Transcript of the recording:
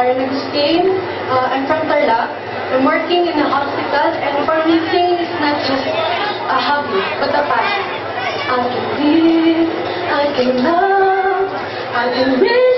Agustin. I'm from Tarlac. I'm working in a hospital, and for me, singing is not just a hobby, but a passion. I can live, I can love, I can live.